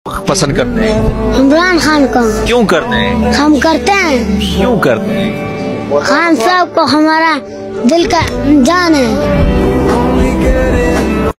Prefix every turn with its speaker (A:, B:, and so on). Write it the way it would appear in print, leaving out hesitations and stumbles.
A: पसंद करते हैं?
B: इमरान खान को।
A: क्यों करते हैं?
B: हम करते हैं।
A: क्यों करते हैं?
B: खान साहब को हमारा दिल का जान है।